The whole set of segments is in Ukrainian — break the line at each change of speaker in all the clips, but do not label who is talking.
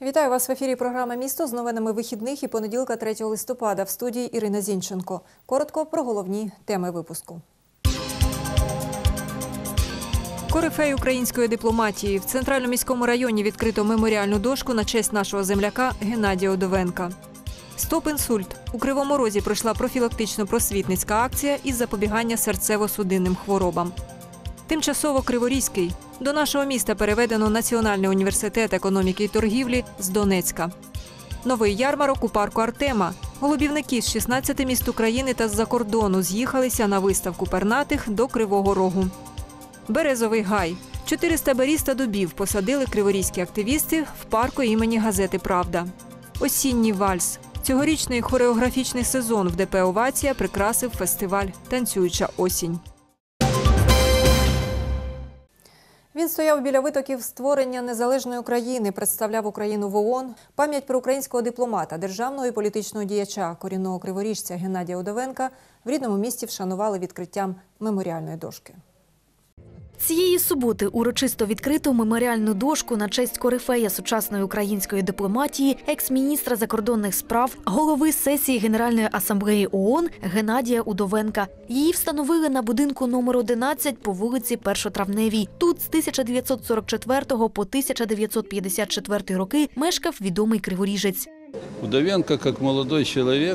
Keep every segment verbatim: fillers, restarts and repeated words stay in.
Вітаю вас в ефірі програми «Місто» з новинами вихідних і понеділка третього листопада. В студії Ірина Зінченко. Коротко про головні теми випуску. Корифей української дипломатії. В Центральному міському районі відкрито меморіальну дошку на честь нашого земляка Геннадія Удовенка. «Стоп інсульт». У Кривому Розі пройшла профілактично-просвітницька акція із запобігання серцево-судинним хворобам. Тимчасово Криворізький. До нашого міста переведено Національний університет економіки і торгівлі з Донецька. Новий ярмарок у парку Артема. Голубівники з шістнадцяти міст України та з-за кордону з'їхалися на виставку пернатих до Кривого Рогу. Березовий гай. чотириста беріз та дубів посадили криворізькі активісти в парку імені газети «Правда». Осінній вальс. Цьогорічний хореографічний сезон в ДП «Овація» прикрасив фестиваль «Танцююча осінь». Він стояв біля витоків створення незалежної України, представляв Україну в ООН. Пам'ять про українського дипломата, державного і політичного діяча, корінного криворіжця Геннадія Удовенка в рідному місті вшанували відкриттям меморіальної дошки.
Цієї суботи урочисто відкрито меморіальну дошку на честь корифея сучасної української дипломатії, екс-міністра закордонних справ, голови сесії Генеральної асамблеї ООН Геннадія Удовенка. Її встановили на будинку номер одинадцять по вулиці Першотравневій. Тут з тисяча дев'ятсот сорок четвертого по тисяча дев'ятсот п'ятдесят четвертий роки мешкав відомий криворіжець.
Удовенко, як молодий чоловік,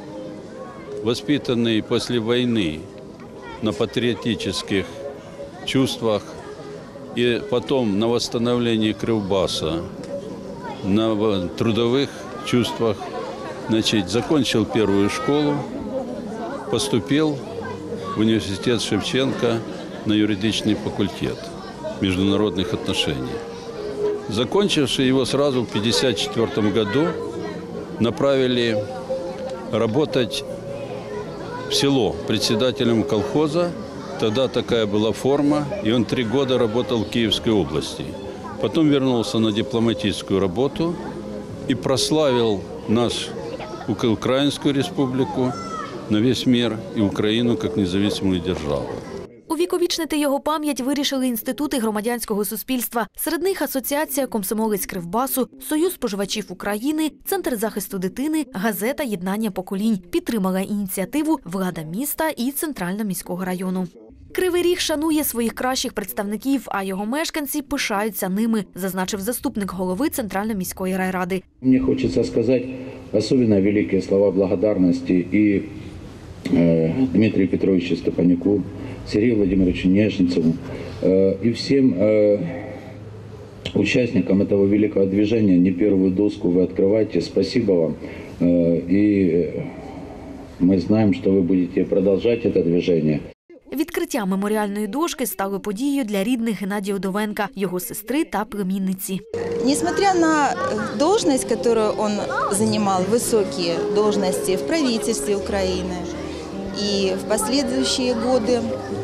воспитаний після війни на патріотичних чувствах и потом на восстановлении Кривбаса, на трудовых чувствах, значит, закончил первую школу, поступил в университет Шевченко на юридический факультет международных отношений. Закончивший его сразу в пятьдесят четвёртом году направили работать в село председателем колхоза. Тогда такая была форма, и он три года работал в Киевской области. Потом вернулся на дипломатическую работу и прославил нашу Украинскую республику на весь мир и Украину как независимую державу.
Увіковічнити його пам'ять вирішили інститути громадянського суспільства. Серед них Асоціація комсомолець Кривбасу, Союз споживачів України, Центр захисту дитини, газета «Єднання поколінь». Підтримала ініціативу влада міста і Центрального міського району. Кривий Ріг шанує своїх кращих представників, а його мешканці пишаються ними, зазначив заступник голови Центральної міської райради.
Мені хочеться сказати особливо великі слова благодарності і э, Дмитрию Петровичу Степанюку, Сергею Владимировичу Нежницеву э, и всем э, участникам этого великого движения. Не первую доску вы открываете. Спасибо вам. Э, и мы знаем, что вы будете продолжать это движение.
Відкриття меморіальної дошки стало подією для рідних Геннадія Удовенка, його сестри та племінниці.
Несмотря на должность, которую он занимал, высокие должности в правительстве Украины и в последующие годы,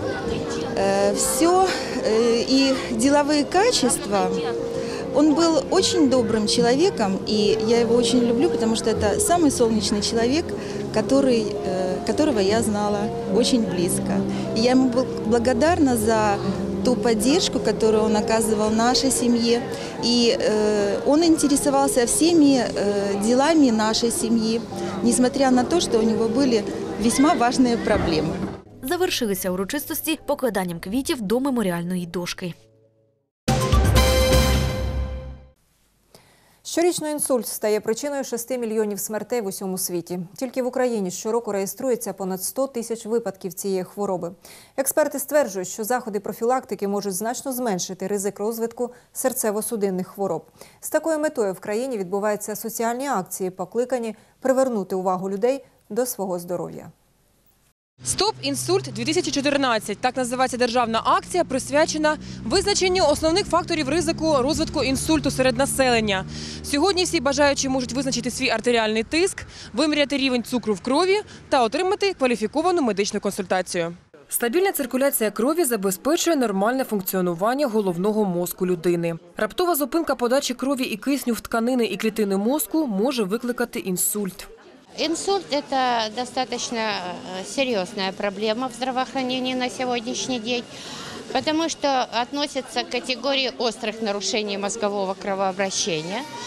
все и деловые качества, он был очень добрым человеком, и я его очень люблю, потому что это самый солнечный человек, который, которого я знала очень близко. И я ему благодарна за ту поддержку, которую он оказывал нашей семье. И он интересовался всеми делами нашей семьи, несмотря на то, что у него были весьма важные проблемы.
Завершилися урочистості покладанням квітів до меморіальної дошки.
Щорічно інсульт стає причиною шести мільйонів смертей в усьому світі. Тільки в Україні щороку реєструється понад сто тисяч випадків цієї хвороби. Експерти стверджують, що заходи профілактики можуть значно зменшити ризик розвитку серцево-судинних хвороб. З такою метою в країні відбуваються соціальні акції, покликані привернути увагу людей до свого здоров'я.
«Стоп інсульт дві тисячі чотирнадцять» – так називається державна акція, присвячена визначенню основних факторів ризику розвитку інсульту серед населення. Сьогодні всі бажаючі можуть визначити свій артеріальний тиск, виміряти рівень цукру в крові та отримати кваліфіковану медичну консультацію. Стабільна циркуляція крові забезпечує нормальне функціонування головного мозку людини. Раптова зупинка подачі крові і кисню в тканини і клітини мозку може викликати інсульт.
Инсульт – это достаточно серьезная проблема в здравоохранении на сегодняшний день, потому что относится к категории острых нарушений мозгового кровообращения.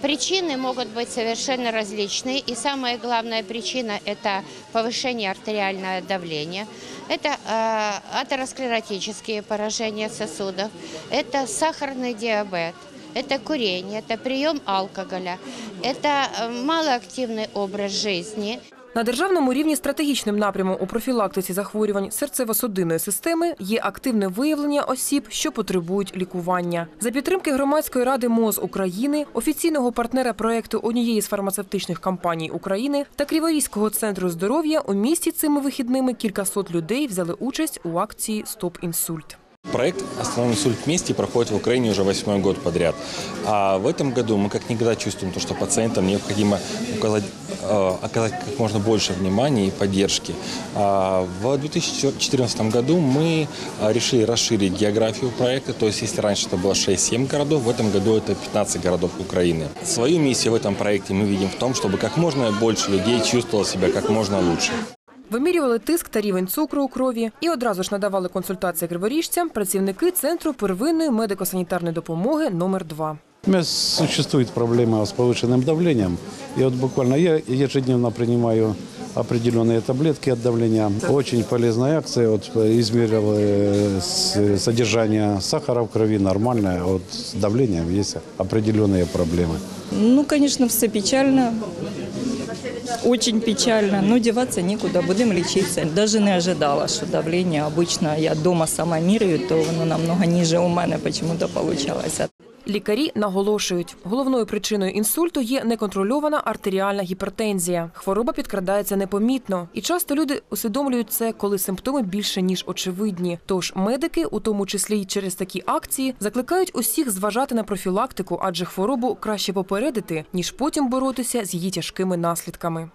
Причины могут быть совершенно различные. И самая главная причина – это повышение артериального давления, это э, атеросклеротические поражения сосудов, это сахарный диабет, это курение, это прием алкоголя, это малоактивный образ жизни.
На державному рівні стратегічним напрямом у профілактиці захворювань серцево-судинної системи є активне виявлення осіб, що потребують лікування. За підтримки Громадської ради МОЗ України, офіційного партнера проєкту однієї з фармацевтичних компаній України та Криворізького центру здоров'я у місті цими вихідними кількасот людей взяли участь у акції «Стоп инсульт».
Проект «Остановим инсульт вместе» проходит в Украине уже восьмой год подряд. А в этом году мы как никогда чувствуем, то, что пациентам необходимо указать, э, оказать как можно больше внимания и поддержки. А в две тысячи четырнадцатом году мы решили расширить географию проекта. То есть, если раньше это было шесть-семь городов, в этом году это пятнадцать городов Украины. Свою миссию в этом проекте мы видим в том, чтобы как можно больше людей чувствовало себя как можно лучше.
Вимірювали тиск та рівень цукру у крові і одразу ж надавали консультації криворіжцям працівники Центру первинної медико-санітарної допомоги номер два.
У меня существует проблема с повышенным давлением. И вот буквально я ежедневно принимаю определенные таблетки от давления. Очень полезная акция. Вот измерил содержание сахара в крови нормальное. Вот с давлением есть определенные проблемы.
Ну, конечно, все печально. Очень печально, но деваться некуда, будем лечиться. Даже не ожидала, что давление обычно, я дома сама меряю, то воно намного ниже у мене почему-то получалось.
Лікарі наголошують, головною причиною інсульту є неконтрольована артеріальна гіпертензія. Хвороба підкрадається непомітно. І часто люди усвідомлюють це, коли симптоми більше, ніж очевидні. Тож медики, у тому числі й через такі акції, закликають усіх зважати на профілактику, адже хворобу краще попередити, ніж потім боротися з її тяжкими наслідками.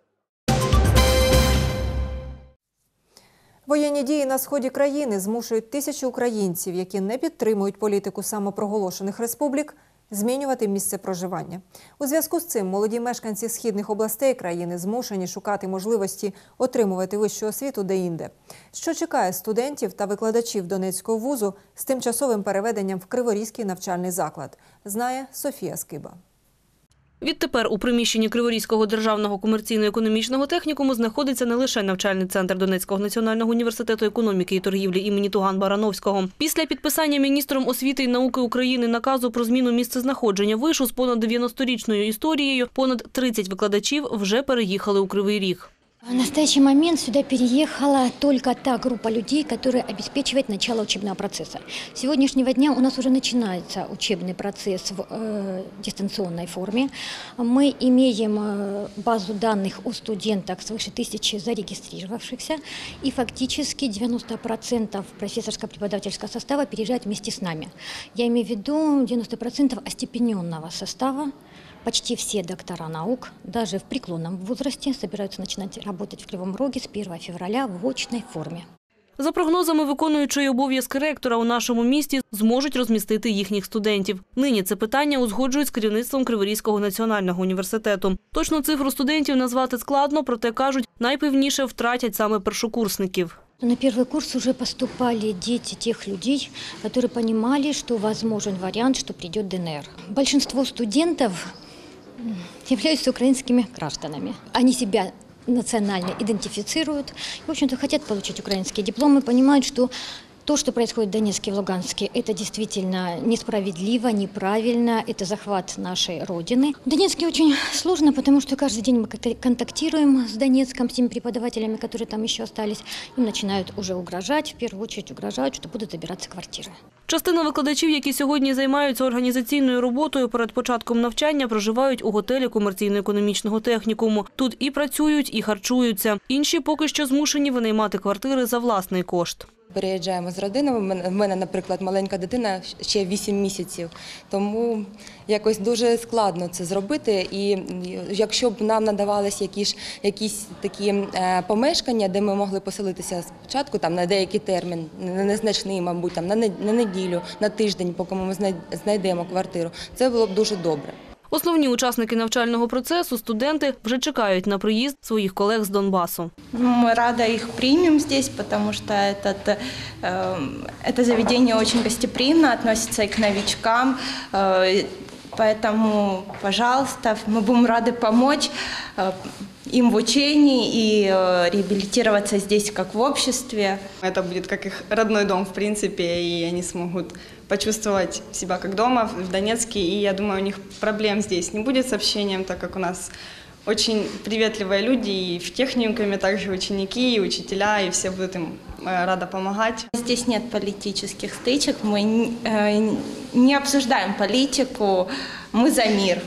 Воєнні дії на сході країни змушують тисячі українців, які не підтримують політику самопроголошених республік, змінювати місце проживання. У зв'язку з цим молоді мешканці східних областей країни змушені шукати можливості отримувати вищу освіту деінде. Що чекає студентів та викладачів Донецького вузу з тимчасовим переведенням в Криворізький навчальний заклад, знає Софія Скиба.
Відтепер у приміщенні Криворізького державного комерційно-економічного технікуму знаходиться не лише навчальний центр Донецького національного університету економіки і торгівлі імені Туган-Барановського. Після підписання міністром освіти і науки України наказу про зміну місцезнаходження вишу з понад дев'яносторічною історією, понад тридцять викладачів вже переїхали у Кривий Ріг.
В настоящий момент сюда переехала только та группа людей, которая обеспечивает начало учебного процесса. С сегодняшнего дня у нас уже начинается учебный процесс в э, дистанционной форме. Мы имеем э, базу данных о студентах свыше тысячи зарегистрировавшихся, и фактически девяносто процентов профессорско-преподавательского состава переезжает вместе с нами. Я имею в виду девяносто процентов остепененного состава. Почти все доктора наук, даже в преклонном возрасте, собираются начинать работать в Кривом Роге с первого февраля в очной форме.
За прогнозами виконуючої обов'язки ректора, у нашому місті зможуть розмістити їхніх студентів. Нині це питання узгоджують з керівництвом Криворізького національного університету. Точну цифру студентів назвати складно, проте, кажуть, найпевніше втратять саме першокурсників.
На первый курс уже поступали дети тех людей, которые понимали, что возможен вариант, что придет ДНР. Большинство студентов являются украинскими гражданами. Они себя национально идентифицируют, в общем-то, хотят получить украинские дипломы, понимают, что то, что происходит в Донецке и в Луганске, это действительно несправедливо, неправильно, это захват нашей Родины. В Донецке очень сложно, потому что каждый день мы контактируем с Донецком, с теми преподавателями, которые там еще остались. Им начинают уже угрожать, в первую очередь угрожают, что будут забираться квартиры.
Частина викладачів, які сьогодні займаються організаційною роботою перед початком навчання, проживають у готелі комерційно-економічного технікуму. Тут і працюють, і харчуються. Інші поки що змушені винаймати квартири за власний кошт.
Переїжджаємо з родиною. В мене, наприклад, маленька дитина, ще вісім місяців. Тому якось дуже складно це зробити. І якщо б нам надавалися якісь, якісь такі е, помешкання, де ми могли поселитися спочатку там, на деякий термін, незначний, мабуть, там, на, на неділю, на тиждень, поки ми знайдемо квартиру, це було б дуже добре.
Основні учасники навчального процесу, студенти, вже чекають на приїзд своїх колег з Донбасу.
Мы рады их примем здесь, потому что этот, э, это заведение очень гостеприимно относится и к новичкам. Э, Поэтому, пожалуйста, мы будем рады помочь э, им в учении и э, реабилитироваться здесь, как в обществе.
Это будет как их родной дом, в принципе, и они смогут почувствовать себя как дома в Донецке. И я думаю, у них проблем здесь не будет с общением, так как у нас очень приветливые люди, и в техникуме также ученики, и учителя, и все будут им рады помогать.
Здесь нет политических стычек, мы э, не обсуждаем политику, мы за мир.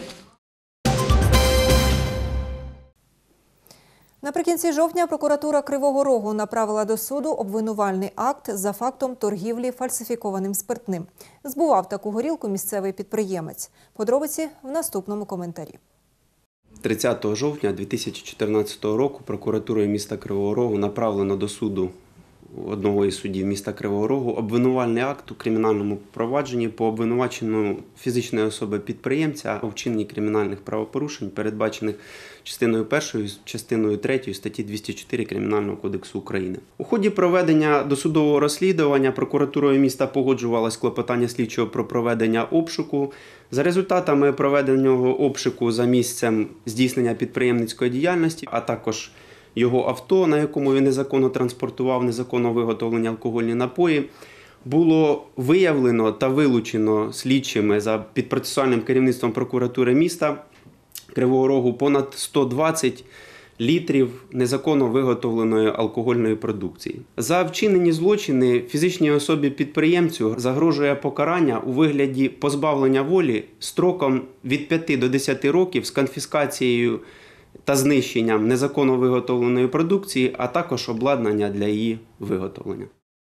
Наприкінці жовтня прокуратура Кривого Рогу направила до суду обвинувальний акт за фактом торгівлі фальсифікованим спиртним. Збував таку горілку місцевий підприємець. Подробиці в наступному коментарі.
тридцятого жовтня дві тисячі чотирнадцятого року прокуратурою міста Кривого Рогу направлено до суду одного із суддів міста Кривого Рогу обвинувальний акт у кримінальному провадженні по обвинуваченню фізичної особи підприємця у вчиненні кримінальних правопорушень, передбачених частиною першою, частиною третьою статті двісті чотири Кримінального кодексу України. У ході проведення досудового розслідування прокуратурою міста погоджувалось клопотання слідчого про проведення обшуку. За результатами проведеного обшуку за місцем здійснення підприємницької діяльності, а також його авто, на якому він незаконно транспортував незаконно виготовлені алкогольні напої, було виявлено та вилучено слідчими за підпроцесуальним керівництвом прокуратури міста Кривого Рогу понад сто двадцять літрів незаконно виготовленої алкогольної продукції. За вчинені злочини фізичній особі-підприємцю загрожує покарання у вигляді позбавлення волі строком від п'яти до десяти років з конфіскацією та знищенням незаконно виготовленої продукції, а також обладнання для її виготовлення.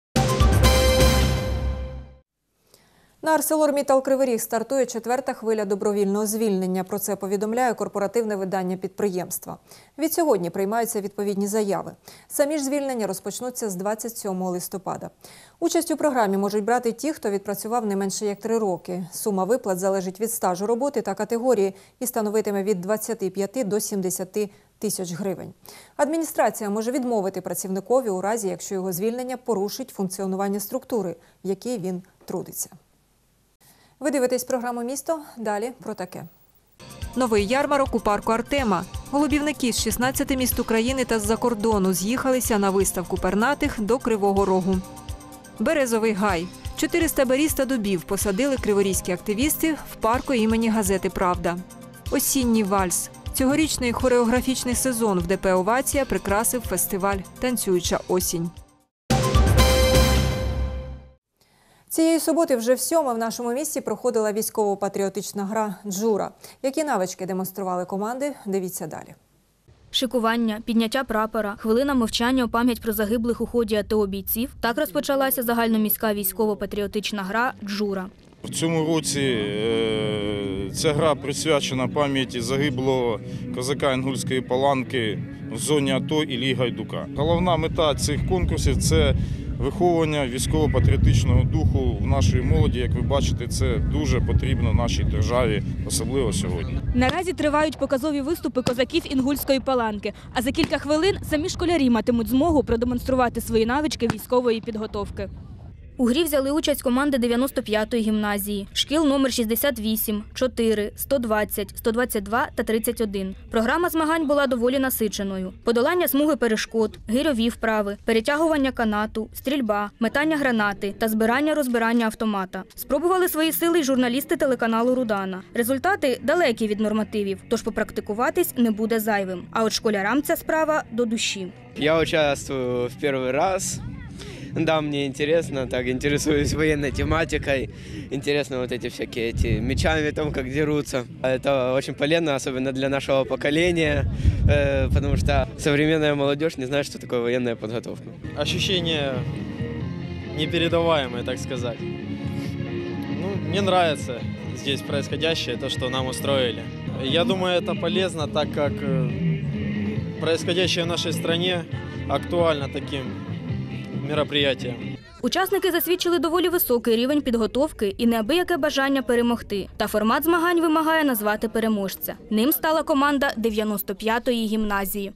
На ArcelorMittal Кривий Ріг стартує четверта хвиля добровільного звільнення. Про це повідомляє корпоративне видання підприємства. Відсьогодні приймаються відповідні заяви. Самі ж звільнення розпочнуться з двадцять сьомого листопада. Участь у програмі можуть брати ті, хто відпрацював не менше як три роки. Сума виплат залежить від стажу роботи та категорії і становитиме від двадцяти п'яти до сімдесяти тисяч гривень. Адміністрація може відмовити працівникові у разі, якщо його звільнення порушить функціонування структури, в якій він трудиться. Ви дивитесь програму «Місто». Далі про таке. Новий ярмарок у парку Артема. Голубівники з шістнадцяти міст України та з-за кордону з'їхалися на виставку пернатих до Кривого Рогу. Березовий гай. чотириста беріз та дубів посадили криворізькі активісти в парку імені газети «Правда». Осінній вальс. Цьогорічний хореографічний сезон в ДП «Овація» прикрасив фестиваль «Танцююча осінь». Цієї суботи вже всьоме в нашому місті проходила військово-патріотична гра «Джура». Які навички демонстрували команди, дивіться далі.
Шикування, підняття прапора, хвилина мовчання у пам'ять про загиблих у ході АТО бійців – так розпочалася загальноміська військово-патріотична гра «Джура».
В цьому році ця гра присвячена пам'яті загиблого козака Інгульської Паланки в зоні АТО Іллі Гайдука. Головна мета цих конкурсів – це виховування військово-патріотичного духу в нашій молоді. Як ви бачите, це дуже потрібно нашій державі, особливо сьогодні.
Наразі тривають показові виступи козаків Інгульської Паланки, а за кілька хвилин самі школярі матимуть змогу продемонструвати свої навички військової підготовки. У грі взяли участь команди дев'яносто п'ятої гімназії, шкіл номер шістдесят вісім, чотири, сто двадцять, сто двадцять два та тридцять один. Програма змагань була доволі насиченою. Подолання смуги перешкод, гирьові вправи, перетягування канату, стрільба, метання гранати та збирання-розбирання автомата. Спробували свої сили й журналісти телеканалу «Рудана». Результати далекі від нормативів, тож попрактикуватись не буде зайвим. А от школярам ця справа до душі.
Я участвую в перший раз. Да, мне интересно, так интересуюсь военной тематикой, интересно вот эти всякие эти мечами, там как дерутся. Это очень полезно, особенно для нашего поколения, э, потому что современная молодежь не знает, что такое военная подготовка.
Ощущения непередаваемые, так сказать. Ну, мне нравится здесь происходящее, то, что нам устроили. Я думаю, это полезно, так как происходящее в нашей стране актуально таким мероприятиям.
Учасники засвідчили доволі високий рівень підготовки і неабияке бажання перемогти. Та формат змагань вимагає назвати переможця. Ним стала команда дев'яносто п'ятої гімназії.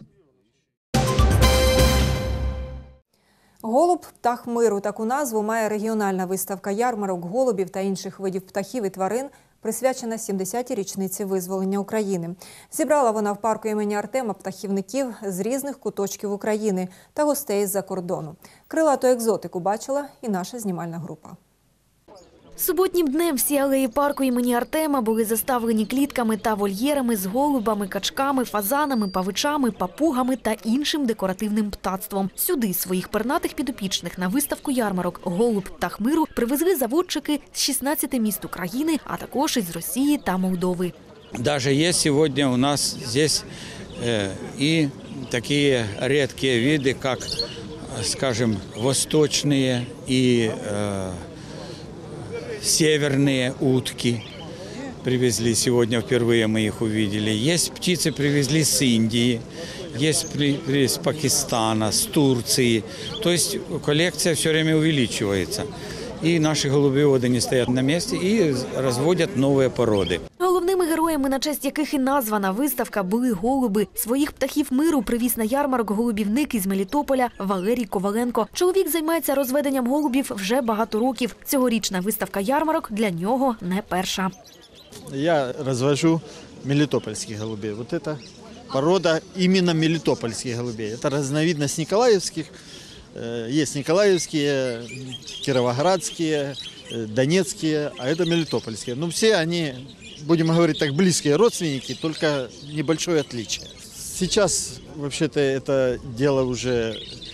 Голуб – птах миру. Таку назву має регіональна виставка ярмарок голубів та інших видів птахів і тварин присвячена сімдесятій річниці визволення України. Зібрала вона в парку імені Артема птахівників з різних куточків України та гостей з-за кордону. Крилату екзотику бачила і наша знімальна група.
Суботнім днем всі алеї парку імені Артема були заставлені клітками та вольєрами з голубами, качками, фазанами, павичами, папугами та іншим декоративним птацтвом. Сюди своїх пернатих підопічних на виставку ярмарок «Голуб птах миру» привезли заводчики з шістнадцяти міст України, а також із Росії та Молдови.
Даже есть сегодня у нас здесь э, и такие редкие виды, как, скажем, восточные и э, северные утки. Привезли сегодня, впервые мы их увидели. Есть птицы, привезли с Индии, есть с Пакистана, с Турции. То есть коллекция все время увеличивается. И наши голубеводы не стоят на месте и разводят новые породы.
Головними героями, на честь яких і названа виставка, були голуби. Своїх птахів миру привіз на ярмарок голубівник із Мелітополя Валерій Коваленко. Чоловік займається розведенням голубів вже багато років. Цьогорічна виставка ярмарок для нього не перша.
Я развожу мелитопольских голубей. Вот это порода именно мелитопольских голубей. Это разновидность николаевских. Есть николаевские, кировоградские, донецкие, а это мелитопольские. Но все они, будем говорить так, близкие родственники, только небольшое отличие. Сейчас, вообще-то, это дело уже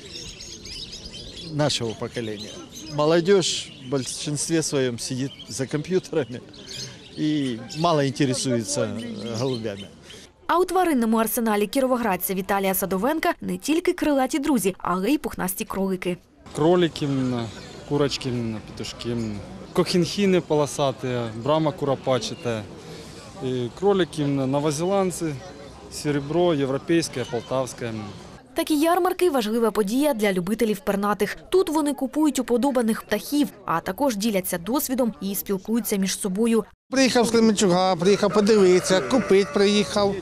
нашего поколения. Молодежь в большинстве своем сидит за компьютерами и мало интересуется голубями.
А у тваринному арсеналі кіровоградця Віталія Садовенка не тільки крилаті друзі, але й пухнасті кролики.
Кролики, курочки, петушки, кохінхіни полосаті, брама куропачата, кролики, новозеландці, серебро, європейське, полтавське.
Такі ярмарки – важлива подія для любителів пернатих. Тут вони купують уподобаних птахів, а також діляться досвідом і спілкуються між собою.
Приїхав з Кременчуга, приїхав подивитися, купити приїхав,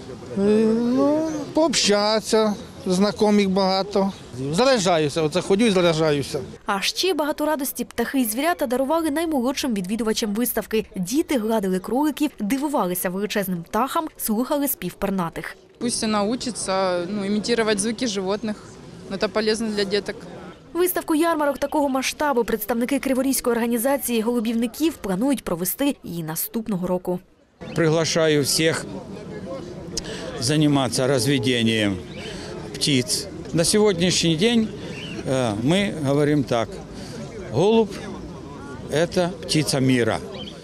ну, пообщатися, знайомих багато. Заряджаюся, оце ходю і заряджаюся.
А ще багато радості птахи і звірята дарували наймолодшим відвідувачам виставки. Діти гладили кроликів, дивувалися величезним птахам, слухали спів пернатих.
Пусть она учится, ну, имитировать звуки животных. Это полезно для деток.
Виставку ярмарок такого масштабу представники Криворізької організації голубівників планують провести і наступного року.
Приглашаю всех заниматься разведением птиц. На сегодняшний день мы говорим так: голубь – это птица мира.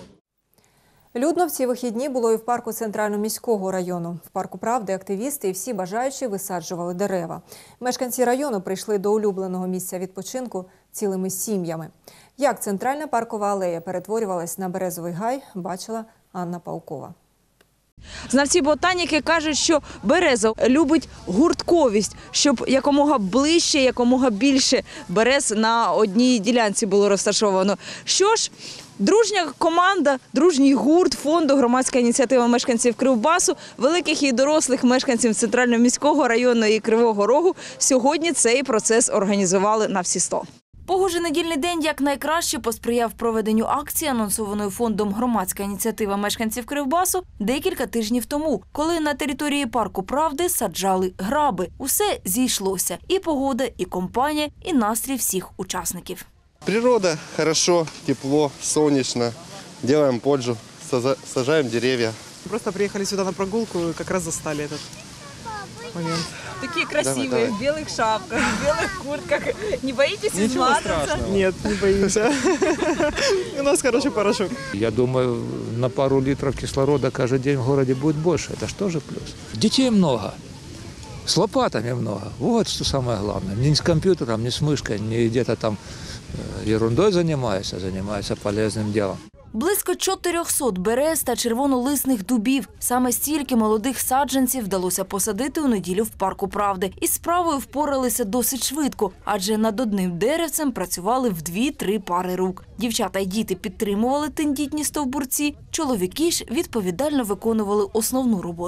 Людно в ці вихідні було і в парку Центрально-міського району. В парку «Правди» активісти і всі бажаючі висаджували дерева. Мешканці району прийшли до улюбленого місця відпочинку цілими сім'ями. Як центральна паркова алея перетворювалась на березовий гай, бачила Анна Паукова.
Знавці ботаніки кажуть, що береза любить гуртковість, щоб якомога ближче, якомога більше берез на одній ділянці було розташовано. Що ж, дружня команда, дружній гурт фонду «Громадська ініціатива мешканців Кривбасу», великих і дорослих мешканців Центрально-міського району і Кривого Рогу сьогодні цей процес організували на всі сто.
Погожий недільний день якнайкраще посприяв проведенню акції, анонсованої фондом «Громадська ініціатива мешканців Кривбасу» декілька тижнів тому, коли на території парку «Правди» саджали граби. Усе зійшлося – і погода, і компанія, і настрій всіх учасників.
Природа, хорошо, тепло, солнечно. Делаем пользу, сажаем деревья.
Просто приехали сюда на прогулку и как раз застали этот момент.
Такие красивые, давай, давай. В белых шапках, в белых куртках. Не боитесь измазаться?
Нет, не боимся. У нас хороший порошок.
Я думаю, на пару литров кислорода каждый день в городе будет больше. Это же тоже плюс. Детей много. С лопатами много. Вот что самое главное. Не с компьютером, не с мышкой, не где-то там ерундой занимаюсь, а занимаюсь полезным делом.
Близько чотирьохсот берез та червонолисних дубів. Саме стільки молодих саджанців вдалося посадити у неділю в парку «Правди». Із справою впоралися досить швидко, адже над одним деревцем працювали в дві-три пари рук. Дівчата й діти підтримували тендітні стовбурці, чоловіки ж відповідально виконували основну роботу.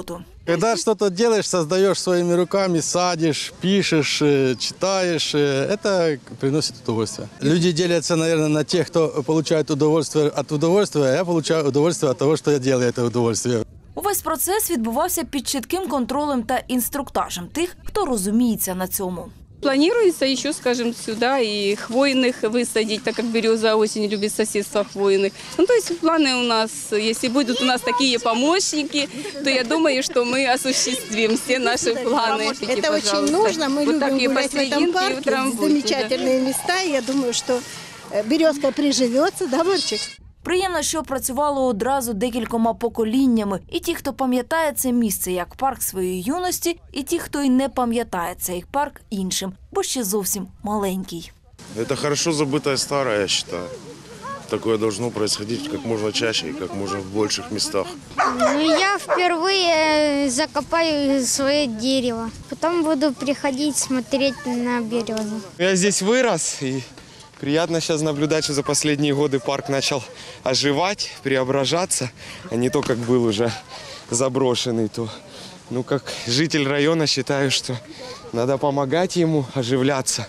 Когда что-то делаешь, создаешь своими руками, садишь, пишешь, читаешь, это приносит удовольствие. Люди делятся, наверное, на тех, кто получает удовольствие от удовольствия, а я получаю удовольствие от того, что я делаю это удовольствие.
Увесь процес відбувався під чітким контролем та інструктажем тих, хто розуміється на цьому.
Планируется еще, скажем, сюда и хвойных высадить, так как береза очень любит соседство хвойных. Ну, то есть планы у нас, если будут у нас такие помощники, то я думаю, что мы осуществим все наши планы.
Это очень нужно, мы
вот
любим гулять в этом парке, замечательные места. Я думаю, что березка приживется, да, Марчик?
Приємно, що працювало одразу декількома поколіннями. І ті, хто пам'ятає це місце як парк своєї юності, і ті, хто й не пам'ятає цей парк іншим, бо ще зовсім маленький.
Это хорошо забытое старое, я считаю. Такое должно происходить как можно чаще и как можно в больших местах.
Ну, я впервые закопаю свое дерево. Потом буду приходить смотреть на березу.
Я здесь вырос, и приятно сейчас наблюдать, что за последние годы парк начал оживать, преображаться, а не то, как был уже заброшенный. То, ну, как житель района считаю, что надо помогать ему оживляться.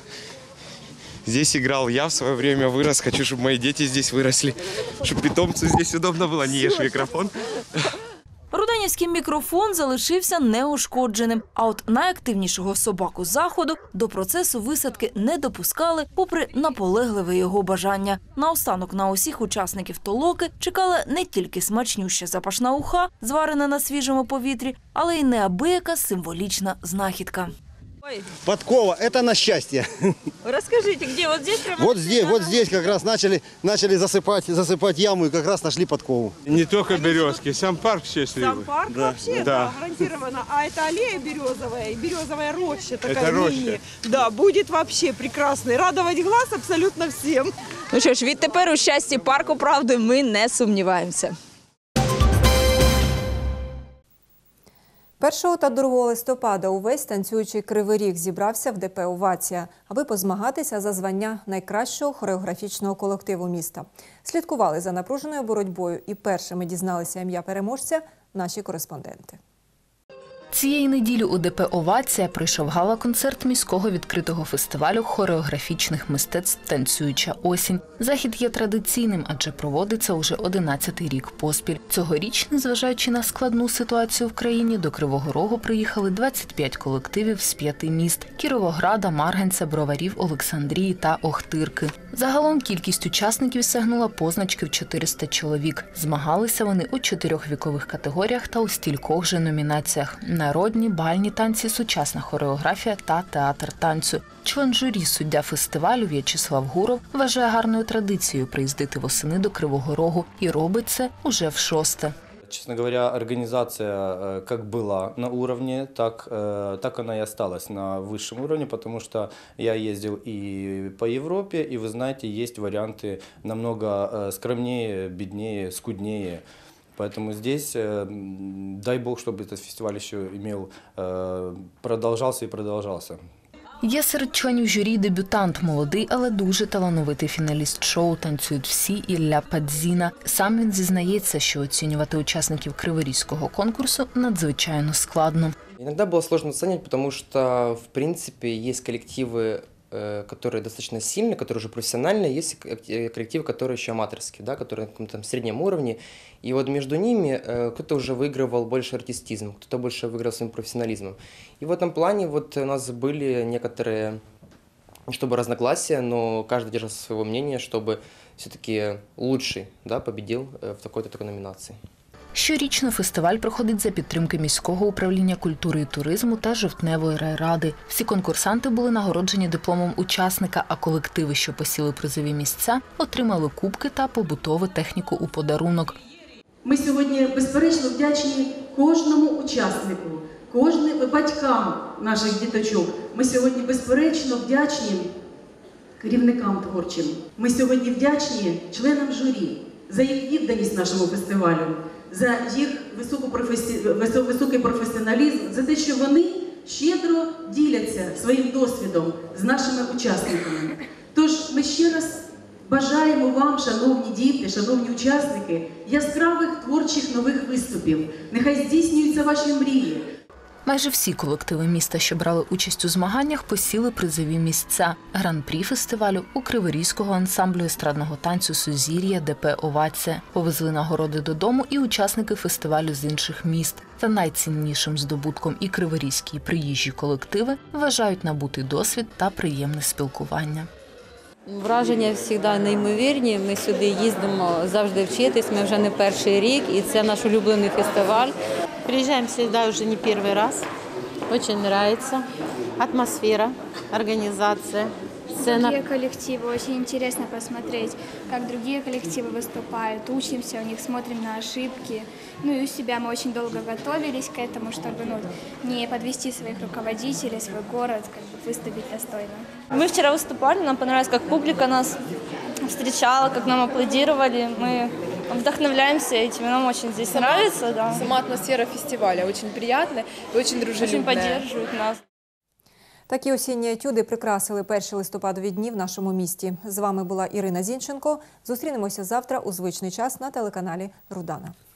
Здесь играл я в свое время, вырос. Хочу, чтобы мои дети здесь выросли, чтобы питомцу здесь удобно было. Не ешь микрофон.
Руденівський мікрофон залишився неушкодженим, а от найактивнішого собаку заходу до процесу висадки не допускали, попри наполегливе його бажання. Наостанок на усіх учасників толоки чекала не тільки смачнюща запашна уха, зварена на свіжому повітрі, але й неабияка символічна знахідка.
Подкова – это на счастье.
Расскажите, где? Вот здесь? Прямо
вот здесь, вот здесь как раз начали, начали засыпать, засыпать яму и как раз нашли подкову.
Не только березки, сам парк счастливый.
Сам парк
да.
вообще, да.
Да.
гарантированно. А это аллея березовая, и березовая роща такая.
Это роща.
Мини. Да, будет вообще прекрасный. Радовать глаз абсолютно всем.
Ну що ж, відтепер у щасті парку правди ми не сумніваємося.
першого та другого листопада увесь танцюючий Кривий Ріг зібрався в ДП «Овація», аби позмагатися за звання найкращого хореографічного колективу міста. Слідкували за напруженою боротьбою і першими дізналися ім'я переможця наші кореспонденти.
Цієї неділі у ДП «Овація» пройшов гала-концерт міського відкритого фестивалю хореографічних мистецтв «Танцююча осінь». Захід є традиційним, адже проводиться уже одинадцятий рік поспіль. Цьогоріч, незважаючи на складну ситуацію в країні, до Кривого Рогу приїхали двадцять п'ять колективів з п'яти міст – Кіровограда, Марганця, Броварів, Олександрії та Охтирки. Загалом кількість учасників сягнула позначки в чотириста чоловік. Змагалися вони у чотирьох вікових категоріях та у стількох же номінаціях – народні, бальні танці, сучасна хореографія та театр танцю. Член журі, суддя фестивалю В'ячеслав Гуров вважає гарною традицією приїздити восени до Кривого Рогу і робить це уже в шосте.
Честно говоря, организация как была на уровне, так, так она и осталась на высшем уровне, потому что я ездил и по Европе, и вы знаете, есть варианты намного скромнее, беднее, скуднее. Поэтому здесь, дай бог, чтобы этот фестиваль еще имел, продолжался и продолжался.
Є серед членів журі дебютант, молодий, але дуже талановитий фіналіст шоу «Танцюють всі» Ілля Падзіна. Сам він зізнається, що оцінювати учасників криворізького конкурсу надзвичайно складно.
Иногда было сложно оценивать, потому что, в принципе, есть коллективы, которые достаточно сильные, которые уже профессиональные, есть коллективы, которые еще аматорские, да, которые на каком-то среднем уровне. И вот между ними кто-то уже выигрывал больше артистизм, кто-то больше выиграл своим профессионализмом. И в этом плане вот у нас были некоторые, чтобы разногласия, но каждый держался своего мнения, чтобы все-таки лучший, да, победил в такой-то такой номинации.
Щорічно фестиваль проходить за підтримки міського управління культури і туризму та Жовтневої райради. Всі конкурсанти були нагороджені дипломом учасника, а колективи, що посіли призові місця, отримали кубки та побутову техніку у подарунок.
Ми сьогодні безперечно вдячні кожному учаснику, кожним батькам наших діточок. Ми сьогодні безперечно вдячні керівникам творчим. Ми сьогодні вдячні членам журі за їх відданість нашому фестивалю, за їх високий професіоналізм, за те, що вони щедро діляться своїм досвідом з нашими учасниками. Тож ми ще раз Бажаємо вам, шановні діти, шановні учасники, яскравих творчих нових виступів. Нехай здійснюються ваші мрії.
Майже всі колективи міста, що брали участь у змаганнях, посіли призові місця. Гран-прі фестивалю у Криворізького ансамблю естрадного танцю «Сузір'я» ДП «Овація». Повезли нагороди додому і учасники фестивалю з інших міст. Та найціннішим здобутком і криворізькі, і приїжджі колективи вважають набутий досвід та приємне спілкування.
Враження завжди неймовірні. Ми сюди їздимо завжди вчитись, ми вже не перший рік, і це наш улюблений фестиваль.
Приезжаем сюда уже не первый раз. Очень нравится. Атмосфера, организация, сцена.
Другие коллективы. Очень интересно посмотреть, как другие коллективы выступают. Учимся у них, смотрим на ошибки. Ну и у себя мы очень долго готовились к этому, чтобы ну, не подвести своих руководителей, свой город, как бы выступить достойно.
Мы вчера выступали, нам понравилось, как публика нас встречала, как нам аплодировали. Мы вдохновляемся этим, нам очень здесь сама, нравится. Да.
Сама атмосфера фестиваля очень приятная и очень дружелюбная.
Очень поддерживают нас.
Такі осінні етюди прикрасили перші листопадові дні в нашому місті. З вами була Ірина Зінченко. Зустрінемося завтра у звичний час на телеканалі «Рудана».